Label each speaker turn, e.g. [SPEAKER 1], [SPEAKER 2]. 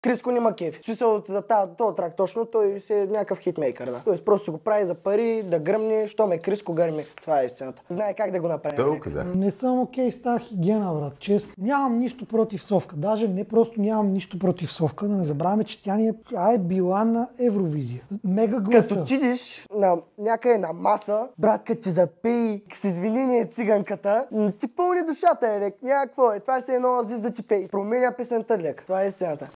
[SPEAKER 1] Криско няма кефи. В смисъл, този трак точно, той си е някакъв хитмейкър, да. Тоест просто си го прави за пари, да гръмне, що ме Криско гърми. Това е истината. Знае как да го направи.
[SPEAKER 2] Той го каза.
[SPEAKER 3] Не съм окей с тази хигиена, брат. Чест. Нямам нищо против Совка. Даже не просто нямам нищо против Совка. Да не забравяме, че тя е била на Евровизия. Мега гласа.
[SPEAKER 1] Като чидиш на някъде на маса, брат, като ти запей с извинение циганката, ти пълни душата, е, лек. Някакво е. Това си едно Азиз да ти пей. Променя песента, лек. Това е истината.